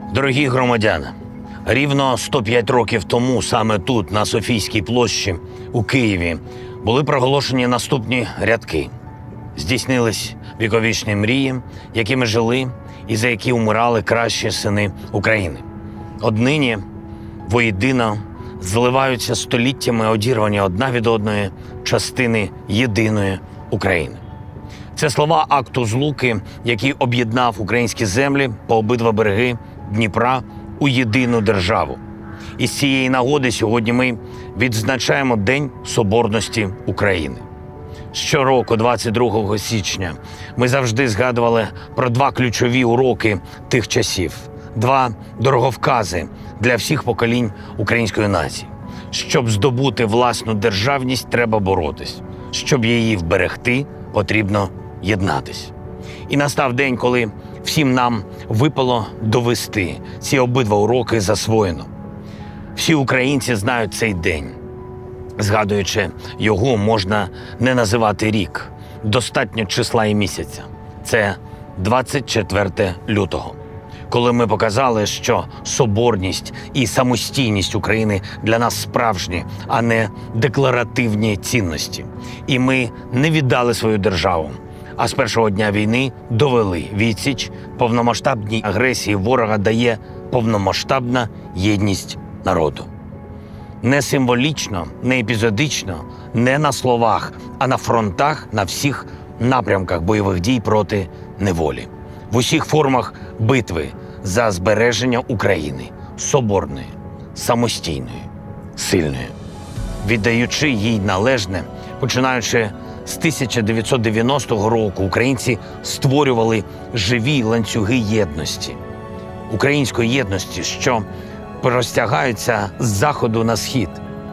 Дорогі громадяни, рівно 105 років тому саме тут, на Софійській площі у Києві, були проголошені наступні рядки. Здійснились віковічні мрії, якими жили і за які умирали кращі сини України. Однині воєдино зливаються століттями одірвані одна від одної частини єдиної України. Це слова акту злуки, який об'єднав українські землі по обидва береги Дніпра у єдину державу. І з цієї нагоди сьогодні ми відзначаємо День Соборності України. Щороку, 22 січня, ми завжди згадували про два ключові уроки тих часів, два дороговкази для всіх поколінь української нації. Щоб здобути власну державність, треба боротись. Щоб її вберегти, потрібно єднатись. І настав день, коли всім нам випало довести ці обидва уроки засвоєно. Всі українці знають цей день. Згадуючи його, можна не називати рік. Достатньо числа і місяця. Це 24 лютого. Коли ми показали, що соборність і самостійність України для нас справжні, а не декларативні цінності. І ми не віддали свою державу, а з першого дня війни довели відсіч повномасштабній агресії ворога дає повномасштабна єдність народу. Не символічно, не епізодично, не на словах, а на фронтах, на всіх напрямках бойових дій проти неволі. В усіх формах битви за збереження України соборної, самостійної, сильної. Віддаючи їй належне, починаючи з 1990 року, українці створювали живі ланцюги єдності. Української єдності, що простягаються з заходу на схід.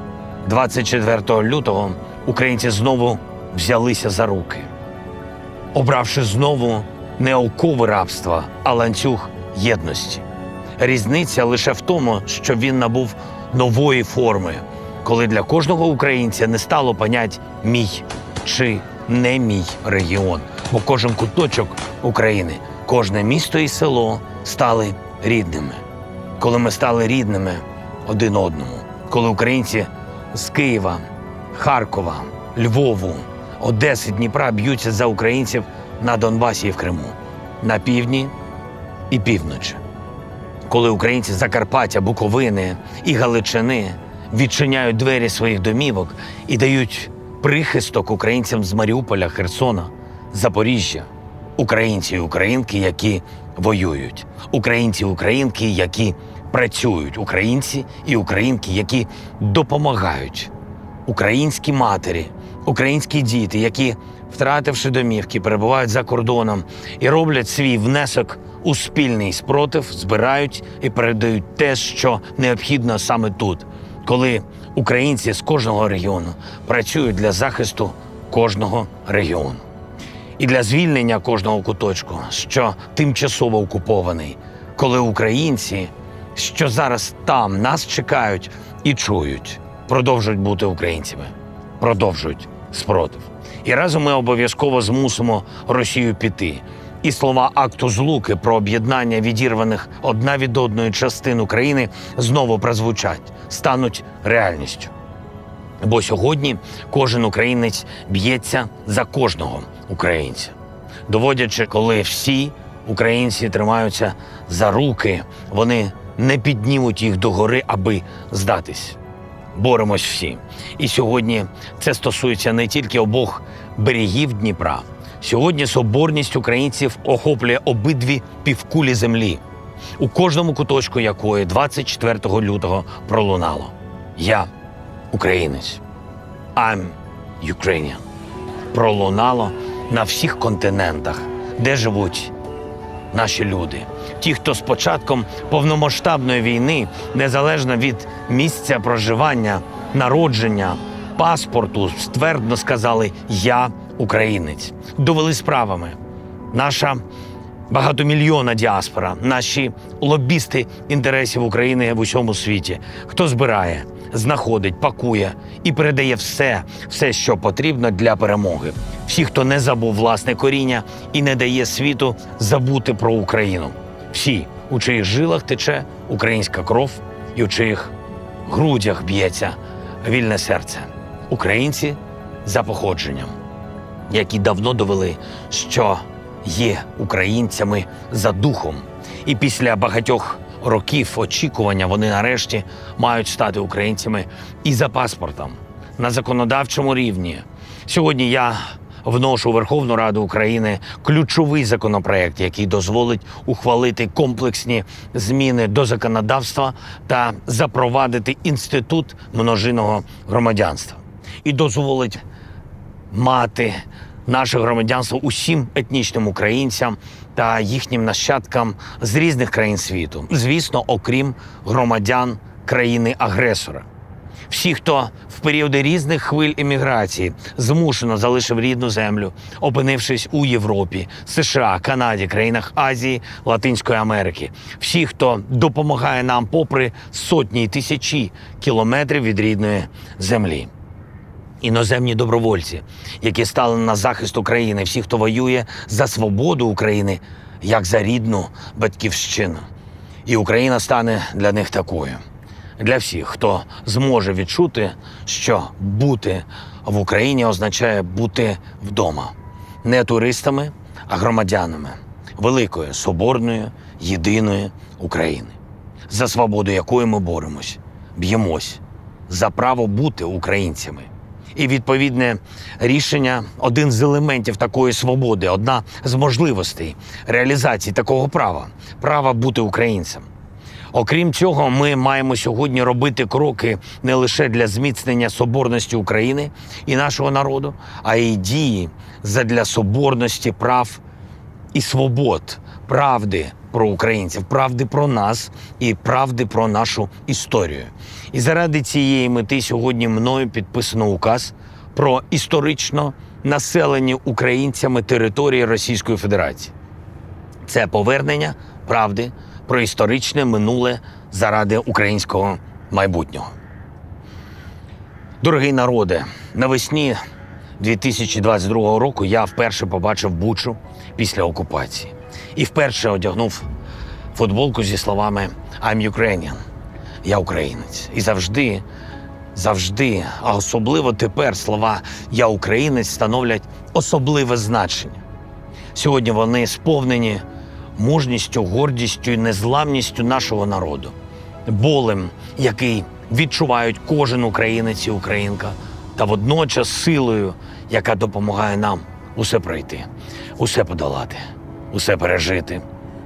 24 лютого українці знову взялися за руки, обравши знову не окови рабства, а ланцюг єдності. Різниця лише в тому, що він набув нової форми, коли для кожного українця не стало понять «мій» чи «не мій регіон», бо кожен куточок України, кожне місто і село стали рідними. Коли ми стали рідними один одному, коли українці з Києва, Харкова, Львову, Одеси, Дніпра б'ються за українців на Донбасі і в Криму, на півдні і півночі. Коли українці з Закарпаття, Буковини і Галичини відчиняють двері своїх домівок і дають прихисток українцям з Маріуполя, Херсона, Запоріжжя, українці і українки, які воюють, українці і українки, які працюють, українці і українки, які допомагають, українські матері, українські діти, які, втративши домівки, перебувають за кордоном і роблять свій внесок у спільний спротив, збирають і передають те, що необхідно саме тут, коли українці з кожного регіону працюють для захисту кожного регіону. І для звільнення кожного куточку, що тимчасово окупований, коли українці, що зараз там нас чекають і чують, продовжують бути українцями, продовжують спротив. І разом ми обов'язково змусимо Росію піти. І слова акту злуки про об'єднання відірваних одна від одної частин України знову прозвучать, стануть реальністю. Бо сьогодні кожен українець б'ється за кожного українця. Доводячи, коли всі українці тримаються за руки, вони не піднімуть їх догори, аби здатись. Боремось всі. І сьогодні це стосується не тільки обох берегів Дніпра. Сьогодні соборність українців охоплює обидві півкулі землі, у кожному куточку якої 24 лютого пролунало: «Я українець». I'm Ukrainian. Пролунало на всіх континентах, де живуть наші люди. Ті, хто з початком повномасштабної війни, незалежно від місця проживання, народження, паспорту, ствердно сказали «Я українець». Довели справами. Наша багатомільйонна діаспора, наші лобісти інтересів України в усьому світі. Хто збирає, знаходить, пакує і передає все, що потрібно для перемоги. Всі, хто не забув власне коріння і не дає світу забути про Україну. Всі у чиїх жилах тече українська кров і у чиїх грудях б'ється вільне серце. Українці за походженням, які давно довели, що є українцями за духом. І після багатьох років очікування вони нарешті мають стати українцями і за паспортом на законодавчому рівні. Сьогодні я вношу у Верховну Раду України ключовий законопроект, який дозволить ухвалити комплексні зміни до законодавства та запровадити інститут множинного громадянства. І дозволить мати наше громадянство усім етнічним українцям та їхнім нащадкам з різних країн світу. Звісно, окрім громадян країни-агресора. Всі, хто в періоди різних хвиль еміграції змушено залишив рідну землю, опинившись у Європі, США, Канаді, країнах Азії, Латинської Америки. Всі, хто допомагає нам попри сотні і тисячі кілометрів від рідної землі. Іноземні добровольці, які стали на захист України, всі, хто воює за свободу України, як за рідну батьківщину. І Україна стане для них такою. Для всіх, хто зможе відчути, що бути в Україні означає бути вдома. Не туристами, а громадянами великої, соборної, єдиної України. За свободу якої ми боремось, б'ємось, за право бути українцями. І відповідне рішення – один з елементів такої свободи, одна з можливостей реалізації такого права – права бути українцем. Окрім цього, ми маємо сьогодні робити кроки не лише для зміцнення соборності України і нашого народу, а й дії задля соборності прав і свобод, правди про українців, правди про нас і правди про нашу історію. І заради цієї мети сьогодні мною підписано указ про історично населені українцями території Російської Федерації. Це повернення правди про історичне минуле заради українського майбутнього. Дорогий народе, навесні 2022 року я вперше побачив Бучу після окупації. І вперше одягнув футболку зі словами «I'm Ukrainian» – «Я українець». І завжди, а особливо тепер слова «Я українець» становлять особливе значення. Сьогодні вони сповнені мужністю, гордістю і незламністю нашого народу. Болем, який відчувають кожен українець і українка, та водночас силою, яка допомагає нам усе пройти, усе подолати, усе пережити,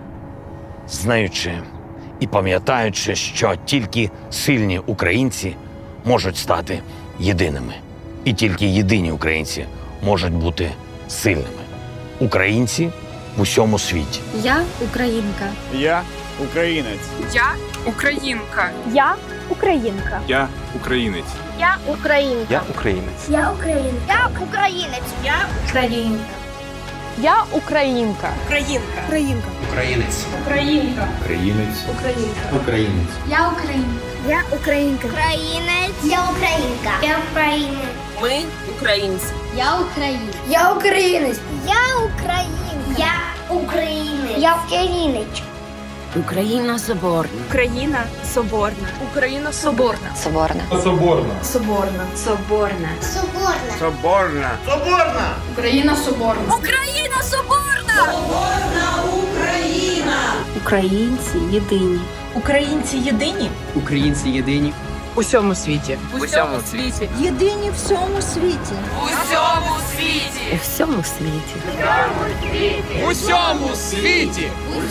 знаючи і пам'ятаючи, що тільки сильні українці можуть стати єдиними. І тільки єдині українці можуть бути сильними. Українці в усьому світі. Я українка. Я українець. Я українка. Я українка. Я українець. Я українка. Я українець. Я українка. Я українець. Я українка. Я українка. Українка. Українка. Українець. Українка. Українець. Українка. Українець. Я українка. Я українка. Українець. Я українка. Я українець. Ми українці. Я українець. Я українець. Я українка. Я українець. Я українець. Україна соборна. Україна соборна. Україна соборна. Соборна. Соборна. Соборна. Соборна. Соборна. Соборна. Україна соборна. Україна соборна. Українці єдині. Українці єдині Українці єдині. у всьому світі. У всьому світі. Єдині в всьому світі. У всьому світі. У всьому світі. У всьому світі.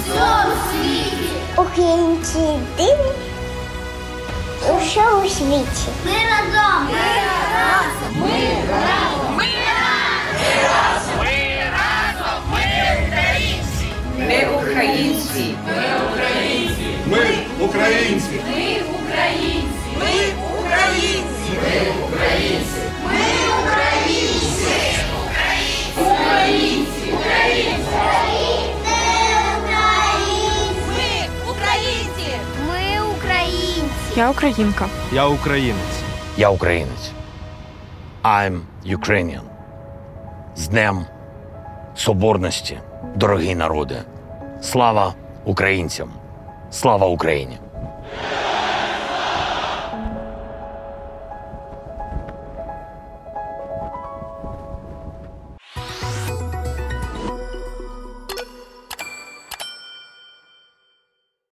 Українці єдині у всьому світі. Ми разом. Ми разом. Ми разом. Ми разом. Ми разом. Ми українці. Ми українці. Ми українці. Ми українці. Ми українці. Ми українці. Ми українці. Українці. Українці. Ми українці. Ми українці. Я українка. Я українець. Я українець. I'm Ukrainian. З Днем Соборності, дорогий народе. Слава українцям! Слава Україні!